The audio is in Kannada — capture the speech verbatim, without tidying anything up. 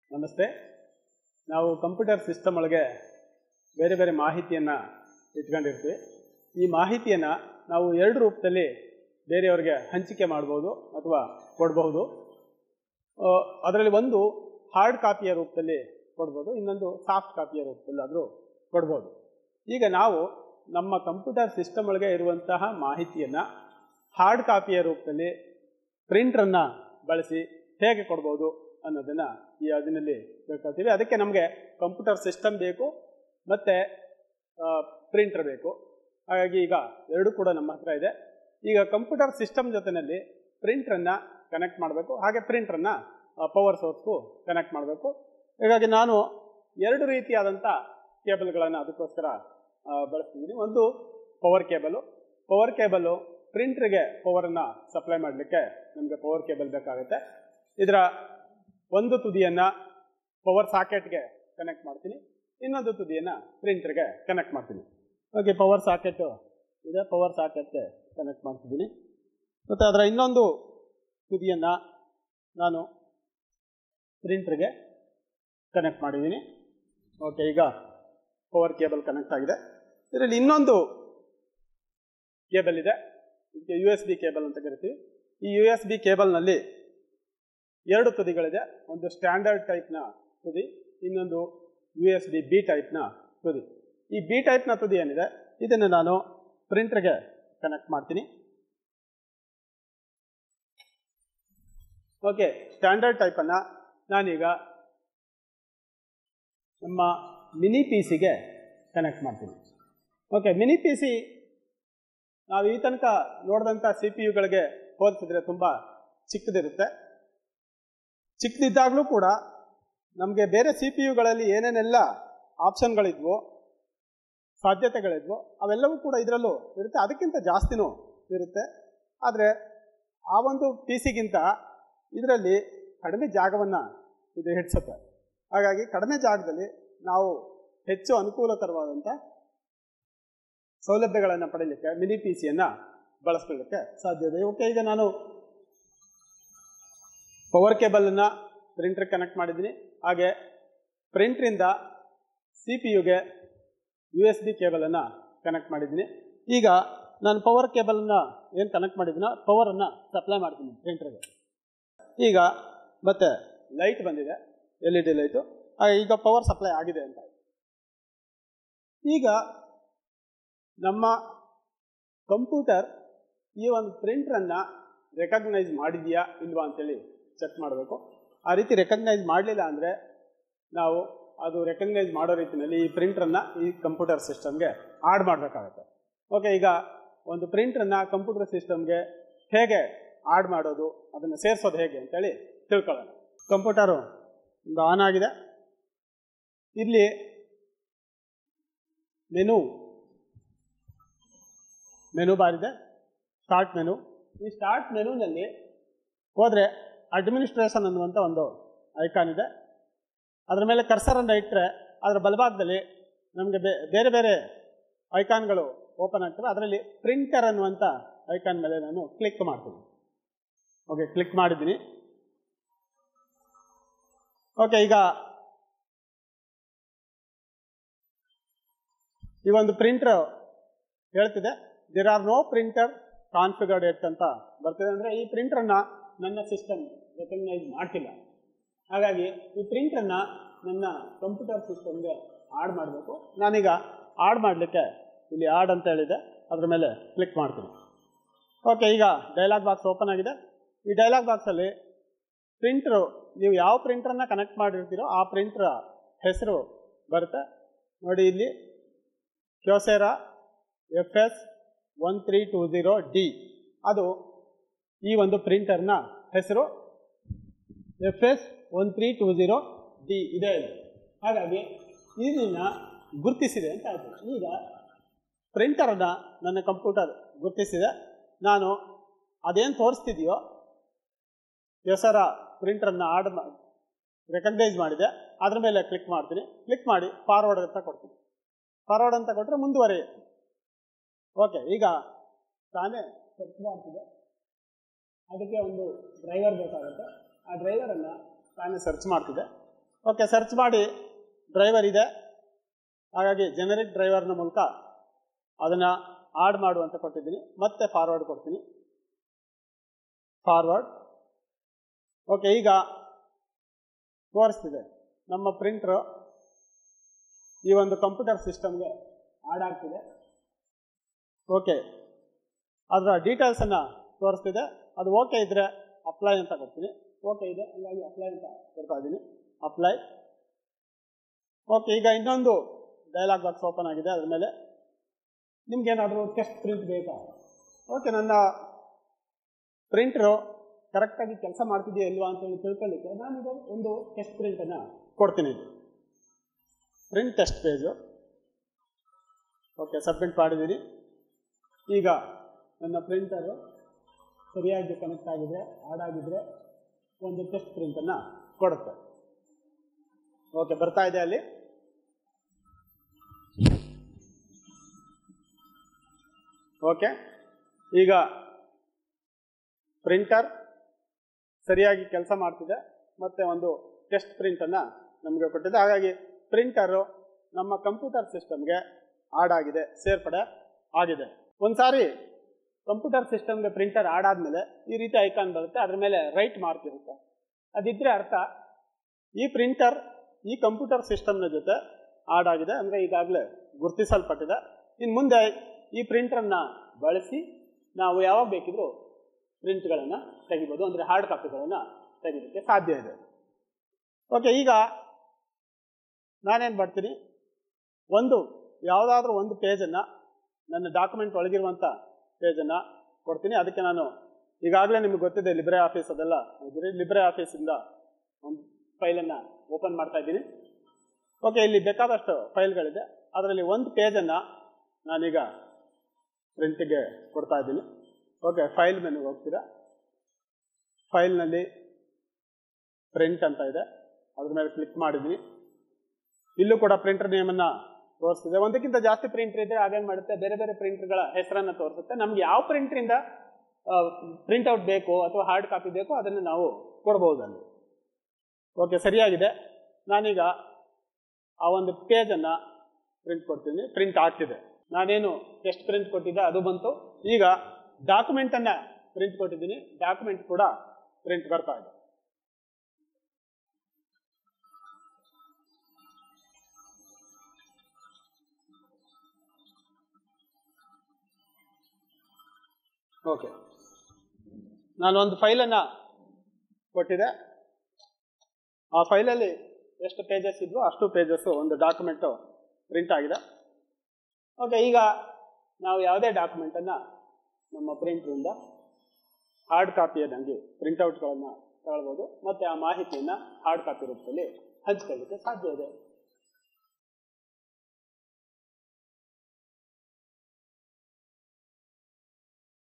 ನಮಸ್ತೆ. ನಾವು ಕಂಪ್ಯೂಟರ್ ಸಿಸ್ಟಮ್ ಒಳಗೆ ಬೇರೆ ಬೇರೆ ಮಾಹಿತಿಯನ್ನು ಇಟ್ಕೊಂಡಿರ್ತೀವಿ. ಈ ಮಾಹಿತಿಯನ್ನು ನಾವು ಎರಡು ರೂಪದಲ್ಲಿ ಬೇರೆಯವರಿಗೆ ಹಂಚಿಕೆ ಮಾಡ್ಬೋದು ಅಥವಾ ಕೊಡ್ಬೋದು. ಅದರಲ್ಲಿ ಒಂದು ಹಾರ್ಡ್ ಕಾಪಿಯ ರೂಪದಲ್ಲಿ ಕೊಡ್ಬೋದು, ಇನ್ನೊಂದು ಸಾಫ್ಟ್ ಕಾಪಿಯ ರೂಪದಲ್ಲಾದರೂ ಕೊಡ್ಬೋದು. ಈಗ ನಾವು ನಮ್ಮ ಕಂಪ್ಯೂಟರ್ ಸಿಸ್ಟಮ್ ಒಳಗೆ ಇರುವಂತಹ ಮಾಹಿತಿಯನ್ನು ಹಾರ್ಡ್ ಕಾಪಿಯ ರೂಪದಲ್ಲಿ ಪ್ರಿಂಟ್ರನ್ನು ಬಳಸಿ ಹೇಗೆ ಕೊಡ್ಬೋದು ಅನ್ನೋದನ್ನು ಈ ಅದರಲ್ಲಿ ತಿಳ್ಕೊಳ್ತೀವಿ. ಅದಕ್ಕೆ ನಮಗೆ ಕಂಪ್ಯೂಟರ್ ಸಿಸ್ಟಮ್ ಬೇಕು ಮತ್ತು ಪ್ರಿಂಟರ್ ಬೇಕು. ಹಾಗಾಗಿ ಈಗ ಎರಡೂ ಕೂಡ ನಮ್ಮ ಹತ್ರ ಇದೆ. ಈಗ ಕಂಪ್ಯೂಟರ್ ಸಿಸ್ಟಮ್ ಜೊತೆಯಲ್ಲಿ ಪ್ರಿಂಟ್ರನ್ನು ಕನೆಕ್ಟ್ ಮಾಡಬೇಕು, ಹಾಗೆ ಪ್ರಿಂಟ್ರನ್ನು ಪವರ್ ಸೋರ್ಸ್ಗೂ ಕನೆಕ್ಟ್ ಮಾಡಬೇಕು. ಹೀಗಾಗಿ ನಾನು ಎರಡು ರೀತಿಯಾದಂಥ ಕೇಬಲ್ಗಳನ್ನು ಅದಕ್ಕೋಸ್ಕರ ಬಳಸ್ತಿದ್ದೀನಿ. ಒಂದು ಪವರ್ ಕೇಬಲು. ಪವರ್ ಕೇಬಲು ಪ್ರಿಂಟ್ರಿಗೆ ಪವರನ್ನು ಸಪ್ಲೈ ಮಾಡಲಿಕ್ಕೆ ನಮಗೆ ಪವರ್ ಕೇಬಲ್ ಬೇಕಾಗುತ್ತೆ. ಇದರ ಒಂದು ತುದಿಯನ್ನು ಪವರ್ ಸಾಕೆಟ್ಗೆ ಕನೆಕ್ಟ್ ಮಾಡ್ತೀನಿ, ಇನ್ನೊಂದು ತುದಿಯನ್ನು ಪ್ರಿಂಟರ್ಗೆ ಕನೆಕ್ಟ್ ಮಾಡ್ತೀನಿ. ಓಕೆ, ಪವರ್ ಸಾಕೆಟು ಇದೆ, ಪವರ್ ಸಾಕೆಟ್ಗೆ ಕನೆಕ್ಟ್ ಮಾಡ್ತಿದ್ದೀನಿ. ಮತ್ತು ಅದರ ಇನ್ನೊಂದು ತುದಿಯನ್ನು ನಾನು ಪ್ರಿಂಟರ್ಗೆ ಕನೆಕ್ಟ್ ಮಾಡಿದ್ದೀನಿ. ಓಕೆ, ಈಗ ಪವರ್ ಕೇಬಲ್ ಕನೆಕ್ಟ್ ಆಗಿದೆ. ಇದರಲ್ಲಿ ಇನ್ನೊಂದು ಕೇಬಲ್ ಇದೆ, ಇದಕ್ಕೆ ಯು ಎಸ್ ಬಿ ಕೇಬಲ್ ಅಂತ ಕರಿತೀವಿ. ಈ ಯು ಎಸ್ ಬಿ ಕೇಬಲ್ನಲ್ಲಿ ಎರಡು ತುದಿಗಳಿದೆ. ಒಂದು ಸ್ಟ್ಯಾಂಡರ್ಡ್ ಟೈಪ್ನ ತುದಿ, ಇನ್ನೊಂದು ಯು ಎಸ್ ಬಿ ಬಿ ಟೈಪ್ನ ತುದಿ. ಈ ಬಿ ಟೈಪ್ನ ತುದಿ ಏನಿದೆ ಇದನ್ನು ನಾನು ಪ್ರಿಂಟರ್ಗೆ ಕನೆಕ್ಟ್ ಮಾಡ್ತೀನಿ. ಓಕೆ, ಸ್ಟ್ಯಾಂಡರ್ಡ್ ಟೈಪನ್ನು ನಾನೀಗ ನಮ್ಮ ಮಿನಿ ಪಿ ಸಿಗೆ ಕನೆಕ್ಟ್ ಮಾಡ್ತೀನಿ. ಓಕೆ, ಮಿನಿ ಪಿ ಸಿ ನಾವು ಈ ತನಕ ನೋಡಿದಂಥ ಸಿ ಪಿ ಯುಗಳಿಗೆ ಹೋಲಿಸಿದ್ರೆ ತುಂಬ ಚಿಕ್ಕದಿರುತ್ತೆ. ಚಿಕ್ಕದಿದ್ದಾಗಲೂ ಕೂಡ ನಮಗೆ ಬೇರೆ ಸಿ ಪಿ ಯುಗಳಲ್ಲಿ ಏನೇನೆಲ್ಲ ಆಪ್ಷನ್ಗಳಿದ್ವೋ, ಸಾಧ್ಯತೆಗಳಿದ್ವೋ ಅವೆಲ್ಲವೂ ಕೂಡ ಇದರಲ್ಲೂ ಇರುತ್ತೆ, ಅದಕ್ಕಿಂತ ಜಾಸ್ತಿನೂ ಇರುತ್ತೆ. ಆದರೆ ಆ ಒಂದು ಪಿ ಸಿಗಿಂತ ಇದರಲ್ಲಿ ಕಡಿಮೆ ಜಾಗವನ್ನು ಇದು ಹಿಡಿಸುತ್ತೆ. ಹಾಗಾಗಿ ಕಡಿಮೆ ಜಾಗದಲ್ಲಿ ನಾವು ಹೆಚ್ಚು ಅನುಕೂಲಕರವಾದಂಥ ಸೌಲಭ್ಯಗಳನ್ನು ಪಡೆಯಲಿಕ್ಕೆ ಮಿನಿ ಪಿ ಸಿಯನ್ನು ಬಳಸ್ಕೊಳ್ಳಿಕ್ಕೆ ಸಾಧ್ಯ ಇದೆ. ಓಕೆ, ಈಗ ನಾನು ಪವರ್ ಕೇಬಲನ್ನು ಪ್ರಿಂಟರ್ ಕನೆಕ್ಟ್ ಮಾಡಿದ್ದೀನಿ, ಹಾಗೆ ಪ್ರಿಂಟ್ರಿಂದ ಸಿ ಪಿ ಯುಗೆ ಯು ಎಸ್ ಬಿ ಕೇಬಲನ್ನು ಕನೆಕ್ಟ್ ಮಾಡಿದ್ದೀನಿ. ಈಗ ನಾನು ಪವರ್ ಕೇಬಲನ್ನು ಏನು ಕನೆಕ್ಟ್ ಮಾಡಿದ್ದೀನೋ ಪವರನ್ನು ಸಪ್ಲೈ ಮಾಡ್ತೀನಿ ಪ್ರಿಂಟರ್ಗೆ. ಈಗ ಮತ್ತೆ ಲೈಟ್ ಬಂದಿದೆ, ಎಲ್ ಇ ಡಿ ಲೈಟು. ಈಗ ಪವರ್ ಸಪ್ಲೈ ಆಗಿದೆ ಅಂತ. ಈಗ ನಮ್ಮ ಕಂಪ್ಯೂಟರ್ ಈ ಒಂದು ಪ್ರಿಂಟ್ರನ್ನು ರೆಕಗ್ನೈಸ್ ಮಾಡಿದೆಯಾ ಇಲ್ವಾ ಅಂತೇಳಿ ಚೆಕ್ ಮಾಡಬೇಕು. ಆ ರೀತಿ ರೆಕಗ್ನೈಸ್ ಮಾಡಲಿಲ್ಲ ಅಂದರೆ ನಾವು ಅದು ರೆಕಗ್ನೈಸ್ ಮಾಡೋ ರೀತಿಯಲ್ಲಿ ಈ ಪ್ರಿಂಟ್ರನ್ನು ಈ ಕಂಪ್ಯೂಟರ್ ಸಿಸ್ಟಮ್ಗೆ ಆಡ್ ಮಾಡಬೇಕಾಗುತ್ತೆ. ಓಕೆ, ಈಗ ಒಂದು ಪ್ರಿಂಟ್ರನ್ನು ಕಂಪ್ಯೂಟರ್ ಸಿಸ್ಟಮ್ಗೆ ಹೇಗೆ ಆಡ್ ಮಾಡೋದು, ಅದನ್ನು ಸೇರಿಸೋದು ಹೇಗೆ ಅಂತೇಳಿ ತಿಳ್ಕೊಳ್ಳೋಣ. ಕಂಪ್ಯೂಟರು ಒಂದು ಆನ್ ಆಗಿದೆ. ಇಲ್ಲಿ ಮೆನು ಮೆನು ಬಾರ್ ಇದೆ, ಸ್ಟಾರ್ಟ್ ಮೆನು. ಈ ಸ್ಟಾರ್ಟ್ ಮೆನುನಲ್ಲಿ ಹೋದರೆ ಅಡ್ಮಿನಿಸ್ಟ್ರೇಷನ್ ಅನ್ನುವಂಥ ಒಂದು ಐಕಾನ್ ಇದೆ. ಅದರ ಮೇಲೆ ಕರ್ಸರನ್ನು ಇಟ್ಟರೆ ಅದರ ಬಲಭಾಗದಲ್ಲಿ ನಮಗೆ ಬೇರೆ ಬೇರೆ ಐಕಾನ್ಗಳು ಓಪನ್ ಆಗ್ತವೆ. ಅದರಲ್ಲಿ ಪ್ರಿಂಟರ್ ಅನ್ನುವಂಥ ಐಕಾನ್ ಮೇಲೆ ನಾನು ಕ್ಲಿಕ್ ಮಾಡ್ತೀನಿ. ಓಕೆ, ಕ್ಲಿಕ್ ಮಾಡಿದ್ದೀನಿ. ಓಕೆ, ಈಗ ಈ ಒಂದು ಪ್ರಿಂಟರ್ ಹೇಳ್ತಿದೆ there are no printer configured yet ಅಂತ ಬರ್ತಿದೆ. ಅಂದರೆ ಈ ಪ್ರಿಂಟರನ್ನು ನನ್ನ ಸಿಸ್ಟಮ್ ರೆಕಗ್ನೈಸ್ ಮಾಡ್ತಿಲ್ಲ. ಹಾಗಾಗಿ ಈ ಪ್ರಿಂಟನ್ನು ನನ್ನ ಕಂಪ್ಯೂಟರ್ ಸಿಸ್ಟಮ್ಗೆ ಆಡ್ ಮಾಡಬೇಕು. ನಾನೀಗ ಆಡ್ ಮಾಡಲಿಕ್ಕೆ ಇಲ್ಲಿ ಆಡ್ ಅಂತ ಹೇಳಿದೆ, ಅದರ ಮೇಲೆ ಕ್ಲಿಕ್ ಮಾಡ್ತೀನಿ. ಓಕೆ, ಈಗ ಡೈಲಾಗ್ ಬಾಕ್ಸ್ ಓಪನ್ ಆಗಿದೆ. ಈ ಡೈಲಾಗ್ ಬಾಕ್ಸಲ್ಲಿ ಪ್ರಿಂಟ್ರು ನೀವು ಯಾವ ಪ್ರಿಂಟ್ರನ್ನು ಕನೆಕ್ಟ್ ಮಾಡಿರ್ತೀರೋ ಆ ಪ್ರಿಂಟ್ರ ಹೆಸರು ಬರುತ್ತೆ. ನೋಡಿ, ಇಲ್ಲಿ Kyocera F S one three two zero D, ಅದು ಈ ಒಂದು ಪ್ರಿಂಟರ್ನ ಹೆಸರು. F S one three two zero D ಇದೆ. ಹಾಗಾಗಿ ಇದನ್ನು ಗುರುತಿಸಿದೆ ಅಂತ ಆಯಿತು. ಈಗ ಪ್ರಿಂಟರನ್ನು ನನ್ನ ಕಂಪ್ಯೂಟರ್ ಗುರುತಿಸಿದೆ. ನಾನು ಅದೇನು ತೋರಿಸ್ತಿದೆಯೋ ಹೆಸರ ಪ್ರಿಂಟರನ್ನು ಆಡ್ ರೆಕಗ್ನೈಸ್ ಮಾಡಿದೆ, ಅದ್ರ ಮೇಲೆ ಕ್ಲಿಕ್ ಮಾಡ್ತೀನಿ. ಕ್ಲಿಕ್ ಮಾಡಿ ಫಾರ್ವರ್ಡ್ ಅಂತ ಕೊಡ್ತೀನಿ. ಫಾರ್ವರ್ಡ್ ಅಂತ ಕೊಟ್ಟರೆ ಮುಂದುವರಿಯುತ್ತೆ. ಓಕೆ, ಈಗ ತಾನೇ ಸರ್ಚ್ ಮಾಡ್ತಿದೆ. ಅದಕ್ಕೆ ಒಂದು ಡ್ರೈವರ್ ಬೇಕಾಗುತ್ತೆ. ಆ ಡ್ರೈವರನ್ನು ತಾನೇ ಸರ್ಚ್ ಮಾಡ್ತಿದೆ. ಓಕೆ, ಸರ್ಚ್ ಮಾಡಿ ಡ್ರೈವರ್ ಇದೆ, ಹಾಗಾಗಿ ಜನರಿಕ್ ಡ್ರೈವರ್ನ ಮೂಲಕ ಅದನ್ನು ಆಡ್ ಮಾಡು ಅಂತ ಕೊಟ್ಟಿದ್ದೀನಿ. ಮತ್ತೆ ಫಾರ್ವರ್ಡ್ ಕೊಡ್ತೀನಿ, ಫಾರ್ವರ್ಡ್. ಓಕೆ, ಈಗ ತೋರಿಸ್ತಿದೆ ನಮ್ಮ ಪ್ರಿಂಟ್ರು ಈ ಒಂದು ಕಂಪ್ಯೂಟರ್ ಸಿಸ್ಟಮ್ಗೆ ಆಡ್ ಆಗ್ತಿದೆ. ಓಕೆ, ಅದರ ಡೀಟೇಲ್ಸನ್ನು ತೋರಿಸ್ತಿದೆ. ಅದು ಓಕೆ ಇದ್ದರೆ ಅಪ್ಲೈ ಅಂತ ಕೊಡ್ತೀನಿ. ಓಕೆ ಇದೆ, ಹಂಗಾಗಿ ಅಪ್ಲೈ ಅಂತ ಕೊಡ್ತಾ ಇದ್ದೀನಿ, ಅಪ್ಲೈ. ಓಕೆ, ಈಗ ಇನ್ನೊಂದು ಡೈಲಾಗ್ ಬಾಕ್ಸ್ ಓಪನ್ ಆಗಿದೆ. ಅದ್ರ ಮೇಲೆ ನಿಮ್ಗೇನಾದರೂ ಟೆಸ್ಟ್ ಪ್ರಿಂಟ್ ಬೇಕಾ? ಓಕೆ, ನನ್ನ ಪ್ರಿಂಟ್ರು ಕರೆಕ್ಟಾಗಿ ಕೆಲಸ ಮಾಡ್ತಿದೆಯಾ ಇಲ್ವಾ ಅಂತೇಳಿ ತಿಳ್ಕೊಳ್ಳಿಕ್ಕೆ ನಾನೀಗ ಒಂದು ಟೆಸ್ಟ್ ಪ್ರಿಂಟನ್ನು ಕೊಡ್ತೀನಿ. Print test page. Okay, submit ಮಾಡಿದ್ದೀನಿ. ಈಗ ನನ್ನ ಪ್ರಿಂಟರು ಸರಿಯಾಗಿ ಕನೆಕ್ಟ್ ಆಗಿದೆ, ಆಡ್ ಆಗಿದ್ರೆ ಒಂದು ಟೆಸ್ಟ್ ಪ್ರಿಂಟನ್ನು ಕೊಡುತ್ತೆ. ಓಕೆ, ಬರ್ತಾ ಇದೆ ಅಲ್ಲಿ. ಓಕೆ, ಈಗ ಪ್ರಿಂಟರ್ ಸರಿಯಾಗಿ ಕೆಲಸ ಮಾಡ್ತಿದೆ, ಮತ್ತೆ ಒಂದು ಟೆಸ್ಟ್ ಪ್ರಿಂಟನ್ನು ನಮಗೆ ಕೊಟ್ಟಿದೆ. ಹಾಗಾಗಿ ಪ್ರಿಂಟರು ನಮ್ಮ ಕಂಪ್ಯೂಟರ್ ಸಿಸ್ಟಮ್ಗೆ ಆಡ್ ಆಗಿದೆ, ಸೇರ್ಪಡೆ ಆಗಿದೆ. ಒಂದು ಸಾರಿ ಕಂಪ್ಯೂಟರ್ ಸಿಸ್ಟಮ್ಗೆ ಪ್ರಿಂಟರ್ ಆಡ್ ಆದಮೇಲೆ ಈ ರೀತಿ ಐಕಾನ್ ಬರುತ್ತೆ, ಅದ್ರ ಮೇಲೆ ರೈಟ್ ಮಾರ್ಕ್ ಇರುತ್ತೆ. ಅದಿದ್ರೆ ಅರ್ಥ ಈ ಪ್ರಿಂಟರ್ ಈ ಕಂಪ್ಯೂಟರ್ ಸಿಸ್ಟಮ್ನ ಜೊತೆ ಆಡ್ ಆಗಿದೆ, ಅಂದರೆ ಈಗಾಗಲೇ ಗುರುತಿಸಲ್ಪಟ್ಟಿದೆ. ಇನ್ನು ಮುಂದೆ ಈ ಪ್ರಿಂಟರನ್ನು ಬಳಸಿ ನಾವು ಯಾವಾಗ ಬೇಕಿದ್ರೂ ಪ್ರಿಂಟ್ಗಳನ್ನು ತೆಗಿಬೋದು, ಅಂದರೆ ಹಾರ್ಡ್ ಕಾಪಿಗಳನ್ನು ತೆಗಿಲಿಕ್ಕೆ ಸಾಧ್ಯ ಇದೆ. ಓಕೆ, ಈಗ ನಾನೇನು ಮಾಡ್ತೀನಿ, ಒಂದು ಯಾವುದಾದ್ರೂ ಒಂದು ಪೇಜನ್ನು ನನ್ನ ಡಾಕ್ಯುಮೆಂಟ್ ಒಳಗಿರುವಂಥ ಪೇಜನ್ನು ಕೊಡ್ತೀನಿ. ಅದಕ್ಕೆ ನಾನು ಈಗಾಗಲೇ ನಿಮಗೆ ಗೊತ್ತಿದೆ ಲಿಬ್ರೆ ಆಫೀಸ್ ಅದೆಲ್ಲ ಇದ್ರಿ, ಲಿಬ್ರೆ ಆಫೀಸಿಂದ ಒಂದು ಫೈಲನ್ನು ಓಪನ್ ಮಾಡ್ತಾ ಇದ್ದೀನಿ. ಓಕೆ, ಇಲ್ಲಿ ಬೇಕಾದಷ್ಟು ಫೈಲ್ಗಳಿದೆ, ಅದರಲ್ಲಿ ಒಂದು ಪೇಜನ್ನು ನಾನೀಗ ಪ್ರಿಂಟಿಗೆ ಕೊಡ್ತಾ ಇದ್ದೀನಿ. ಓಕೆ, ಫೈಲ್ ಮೆನುಗೆ ಹೋಗ್ತೀರಾ, ಫೈಲ್ನಲ್ಲಿ ಪ್ರಿಂಟ್ ಅಂತ ಇದೆ, ಅದ್ರ ಮೇಲೆ ಕ್ಲಿಕ್ ಮಾಡಿದ್ದೀನಿ. ಇಲ್ಲೂ ಕೂಡ ಪ್ರಿಂಟರ್ ನೇಮನ್ನು ತೋರಿಸ್ತಿದೆ. ಒಂದಕ್ಕಿಂತ ಜಾಸ್ತಿ ಪ್ರಿಂಟರ್ ಇದ್ದರೆ ಅದೇನು ಮಾಡುತ್ತೆ, ಬೇರೆ ಬೇರೆ ಪ್ರಿಂಟರ್ಗಳ ಹೆಸರನ್ನು ತೋರಿಸುತ್ತೆ. ನಮ್ಗೆ ಯಾವ ಪ್ರಿಂಟ್ರಿಂದ ಪ್ರಿಂಟ್ಔಟ್ ಬೇಕು ಅಥವಾ ಹಾರ್ಡ್ ಕಾಪಿ ಬೇಕು ಅದನ್ನು ನಾವು ಕೊಡ್ಬೋದು ಅಲ್ಲಿ. ಓಕೆ, ಸರಿಯಾಗಿದೆ. ನಾನೀಗ ಆ ಒಂದು ಪೇಜನ್ನು ಪ್ರಿಂಟ್ ಕೊಡ್ತೀನಿ, ಪ್ರಿಂಟ್ ಆಗ್ತಿದೆ. ನಾನೇನು ಟೆಸ್ಟ್ ಪ್ರಿಂಟ್ ಕೊಟ್ಟಿದ್ದೆ ಅದು ಬಂತು. ಈಗ ಡಾಕ್ಯುಮೆಂಟನ್ನು ಪ್ರಿಂಟ್ ಕೊಟ್ಟಿದ್ದೀನಿ, ಡಾಕ್ಯುಮೆಂಟ್ ಕೂಡ ಪ್ರಿಂಟ್ ಬರ್ತಾ ಇದೆ. ಓಕೆ, ನಾನು ಒಂದು ಫೈಲನ್ನು ಕೊಟ್ಟಿದ್ದೆ, ಆ ಫೈಲಲ್ಲಿ ಎಷ್ಟು ಪೇಜಸ್ ಇದ್ವು ಅಷ್ಟು ಪೇಜಸ್ಸು ಒಂದು ಡಾಕ್ಯುಮೆಂಟು ಪ್ರಿಂಟ್ ಆಗಿದೆ. ಓಕೆ, ಈಗ ನಾವು ಯಾವುದೇ ಡಾಕ್ಯುಮೆಂಟನ್ನು ನಮ್ಮ ಪ್ರಿಂಟ್ರಿಂದ ಹಾರ್ಡ್ ಕಾಪಿಯದಂಗೆ ಪ್ರಿಂಟ್ಔಟ್ಗಳನ್ನು ತಗೊಳ್ಬೋದು, ಮತ್ತು ಆ ಮಾಹಿತಿಯನ್ನು ಹಾರ್ಡ್ ಕಾಪಿ ರೂಪದಲ್ಲಿ ಹಂಚ್ಕೊಳ್ಳಿಕ್ಕೆ ಸಾಧ್ಯ ಇದೆ.